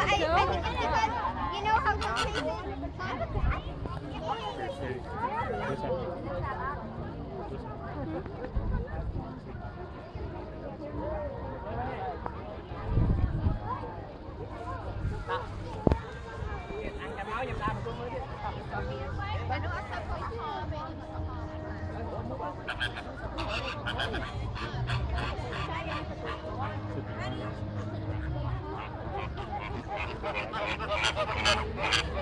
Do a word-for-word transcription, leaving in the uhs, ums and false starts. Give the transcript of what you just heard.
I, I think it's because, you know how to say it? Thank you.